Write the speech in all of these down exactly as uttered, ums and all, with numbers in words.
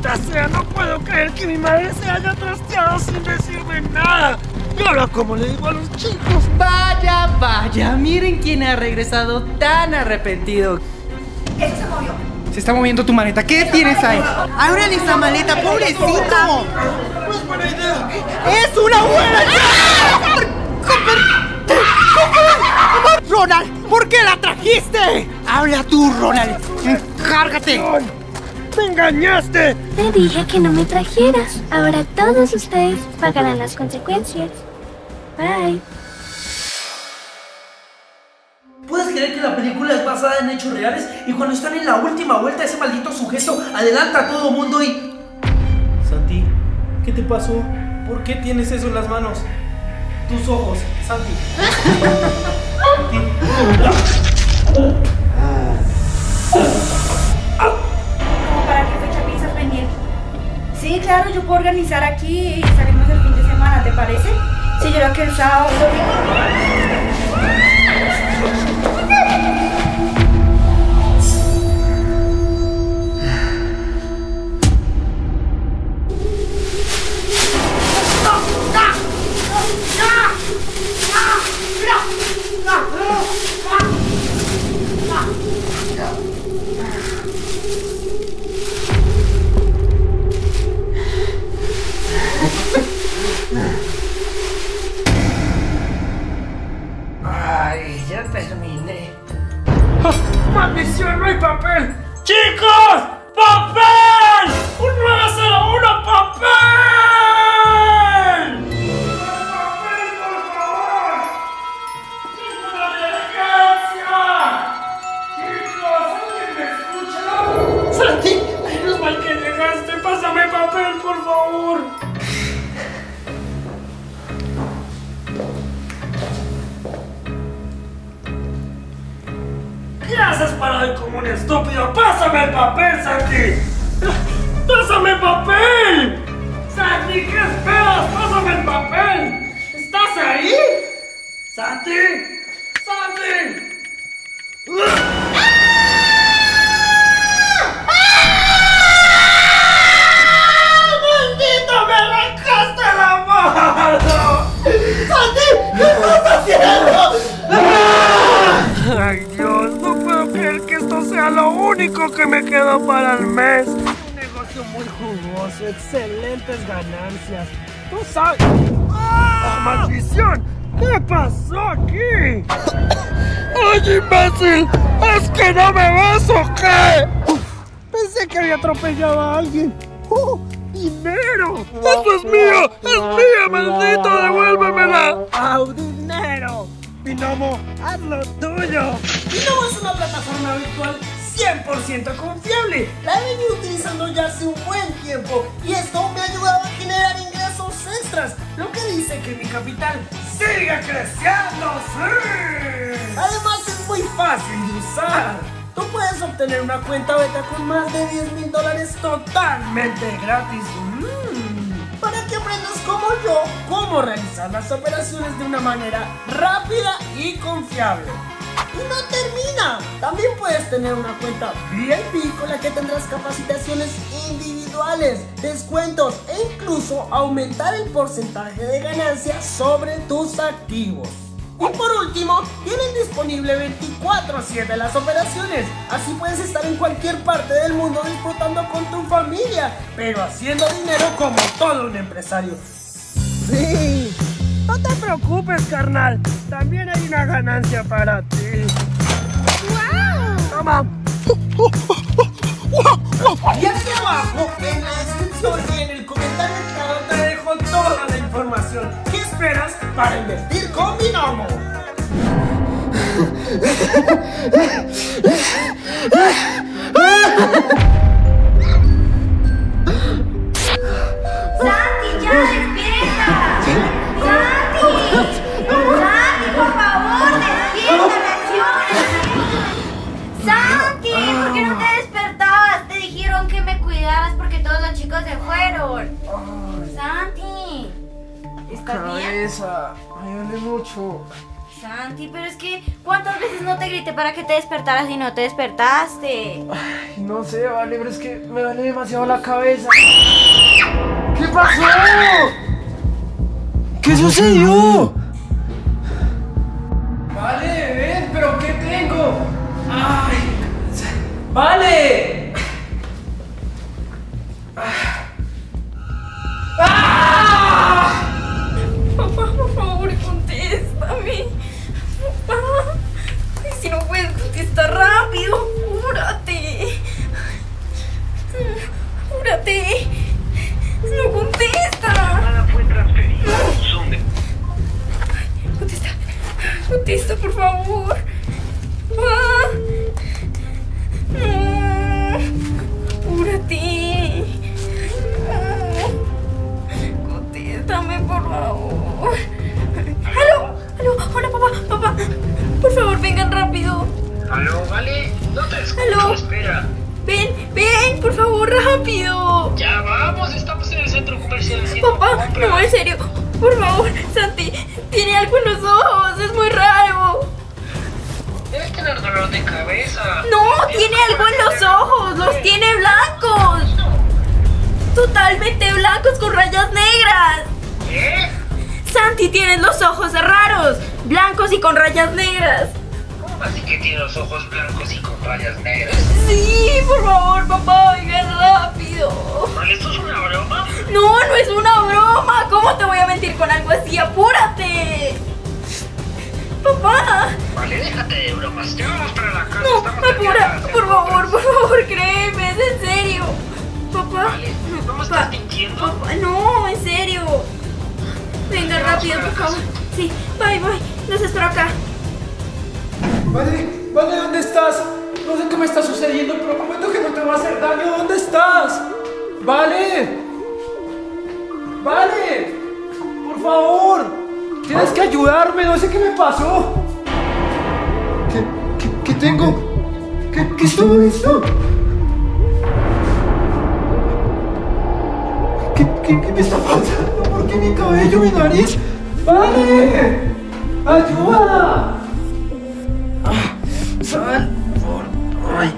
Maldita sea, no puedo creer que mi madre se haya trasteado sin decirme nada. Y ahora, ¿cómo le digo a los chicos? Vaya, vaya, miren quién ha regresado tan arrepentido. Eso se movió. Se está moviendo tu maleta. ¿Qué tienes ahí? Ábrele esa maleta, pobrecito. No es buena idea. ¡Es una buena idea! ¡Ronald! ¿Por qué la trajiste? Habla tú, Ronald. Encárgate. ¡Me engañaste! Te dije que no me trajeras. Ahora todos ustedes pagarán las consecuencias. Bye. ¿Puedes creer que la película es basada en hechos reales? Y cuando están en la última vuelta, ese maldito sujeto adelanta a todo mundo y... Santi, ¿qué te pasó? ¿Por qué tienes eso en las manos? Tus ojos, Santi. ¿Para qué fecha piensas venir? Sí, claro, yo puedo organizar aquí y salimos el fin de semana, ¿te parece? Sí, yo creo que el sábado... Ay, ya terminé. ¡Oh, ¡maldición! ¡No hay papel! ¡Chicos! ¡Papel! ¡Un nueve cero uno papel! ¡Papel, por favor! ¡Es una emergencia! ¡Chicos! ¿Alguien me escucha? ¡Santi! ¡Menos mal que llegaste! ¡Pásame papel, por favor! ¿Qué haces parado como un estúpido? ¡Pásame el papel, Santi! ¡Pásame el papel! ¡Santi, qué esperas! ¡Pásame el papel! ¿Estás ahí? ¡Santi! ¡Santi! ¡Maldito, me arrancaste la mano! ¡Santi! ¿Qué estás haciendo? ¡Ay, Dios! No puedo creer que esto sea lo único que me quedó para el mes. Un negocio muy jugoso, excelentes ganancias. ¿Tú sabes? ¡Ah, maldición! ¿Qué pasó aquí? ¡Ay, imbécil! ¿Es que no me ves o qué? Uf, pensé que había atropellado a alguien. ¡Oh, dinero! ¡Esto es mío! ¡Es mía, maldito! ¡Devuélvemela! ¡Au, dinero! Binomo, haz lo tuyo. Binomo es una plataforma virtual cien por ciento confiable. La he venido utilizando ya hace un buen tiempo y esto me ha ayudado a generar ingresos extras, lo que dice que mi capital sigue creciendo. ¡Sí! Además es muy fácil de usar. Tú puedes obtener una cuenta beta con más de diez mil dólares totalmente gratis. Mm. Para que aprendas como yo cómo realizar las operaciones de una manera rápida y confiable. Y no termina. También puedes tener una cuenta V I P con la que tendrás capacitaciones individuales, descuentos e incluso aumentar el porcentaje de ganancia sobre tus activos. Y por último, tienen disponible veinticuatro siete las operaciones. Así puedes estar en cualquier parte del mundo disfrutando con tu familia, pero haciendo dinero como todo un empresario. Sí, no te preocupes, carnal. También hay una ganancia para ti. ¡Wow! Toma. Y aquí abajo, en la descripción y en el comentario fijado, te dejo toda la información. ¿Qué esperas para invertir con Binomo? ¡Santi, ya despierta! ¡Santi! ¡Santi, por favor, despierta, reacciona! ¡Santi! ¿Por qué no te despertabas? Te dijeron que me cuidaras porque todos los chicos se fueron. ¡Santi! ¿Estás bien? Cabeza, me duele mucho. Santi, pero es que ¿cuántas veces no te grité para que te despertaras y no te despertaste? Ay, no sé, vale, pero es que me duele demasiado la cabeza. ¿Qué pasó? ¿Qué sucedió? Vale, ven, pero ¿qué tengo? Ay, vale. ¡Ah! Papá, por favor, contéstame. Papá, ay, si no puedes contestar rápido, apúrate. Apúrate. No contesta. Nada fue transferido. Son de... Contesta. Contesta, por favor. Papá. No. Apúrate. No. Contéstame, por favor. ¡Aló! ¡Aló! ¡Hola, papá! ¡Papá! Por favor, vengan rápido. Aló, vale, no te escucho, Aló. espera. Ven, ven, por favor, rápido. Ya vamos, estamos en el centro comercial haciendo Papá, compras. no, en serio. Por favor, Santi, tiene algo en los ojos, es muy raro. Debes tener dolor de cabeza. No, tiene algo en los ojos, los tiene blancos. Totalmente blancos con rayas negras. ¿Qué? Santi, tienes los ojos raros, blancos y con rayas negras. ¿Cómo así que tiene los ojos blancos y con rayas negras? Sí, por favor, papá, venga rápido. ¿Vale, esto es una broma? No, no es una broma. ¿Cómo te voy a mentir con algo así? ¡Apúrate! Papá. Vale, déjate de bromas, ya vamos para la casa. No, estamos aquí apura, atrás, por en favor, compras. por favor, créeme, es en serio. Papá. Vale, ¿cómo Papá, estás mintiendo? papá, no, en serio. Venga rápido, por favor. Sí, bye, bye. Los espero acá. Vale, vale, ¿dónde estás? No sé qué me está sucediendo, pero prometo que no te va a hacer daño. ¿Dónde estás? Vale. Vale. Por favor. Tienes que ayudarme, no sé qué me pasó. ¿Qué, qué, qué tengo? ¿Qué, qué es todo esto? ¿Qué, qué, qué me está pasando? ¿Por qué mi cabello, mi nariz? ¡Vale! ¡Ayuda! Ah, ¡Sal! Por... ¡Ay!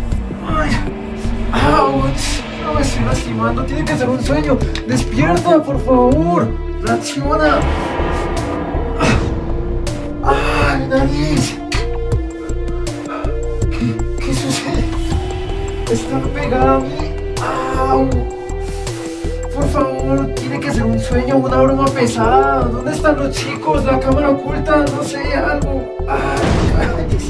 ¡Ay! ¡Auch! No me estoy lastimando, tiene que ser un sueño. ¡Despierta, por favor! ¡Reacciona! ¡Ah! ¡Mi nariz! ¿Qué, qué sucede? Está pegada a mí. ¡Au! Por favor, tiene que ser un sueño, una broma pesada. ¿Dónde están los chicos? La cámara oculta, no sé, algo. Ay,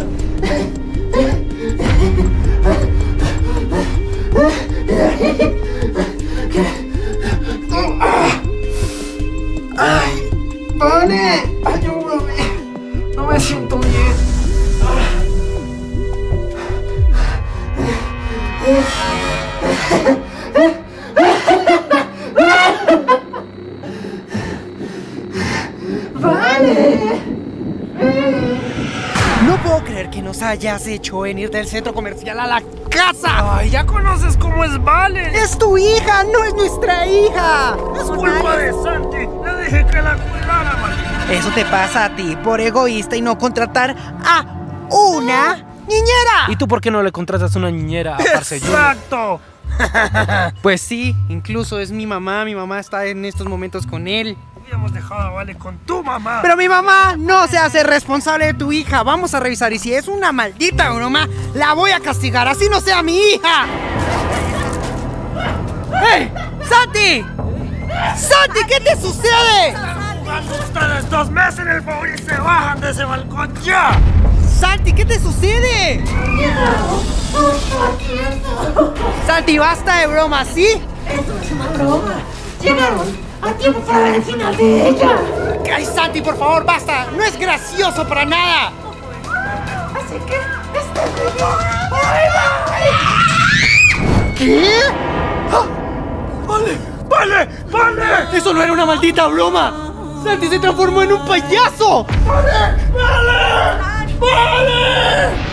ay, vale, ayúdame. No me siento bien. No puedo creer que nos hayas hecho venir del centro comercial a la casa. Ay, ya conoces cómo es Vale. Es tu hija, no es nuestra hija. Es culpa de Santi. Le dije que la cuidara, maldita. Eso te pasa a ti por egoísta y no contratar a una niñera. ¿Y tú por qué no le contratas una niñera a Parce Junior? Exacto. Pues sí, incluso es mi mamá. Mi mamá está en estos momentos con él. Habíamos dejado a Vale con tu mamá. Pero mi mamá no se hace responsable de tu hija. Vamos a revisar y si es una maldita broma, la voy a castigar, así no sea mi hija. ¡Hey! ¡Santi! ¡Santi! ¿Qué te sucede? Están jugando ustedes dos meses en el favor y se bajan de ese balcón ya. ¡Santi! ¿Qué te sucede? Santi, basta de bromas, ¿sí? Esto es una broma. Llegaron a tiempo para ver el final de ella. ¡Ay, Santi, por favor, basta! ¡No es gracioso para nada! Así que, está bien. ¿Qué? ¡Ah! Vale, vale, vale. ¡Eso no era una maldita broma! ¡Santi se transformó en un payaso! Vale, vale, vale.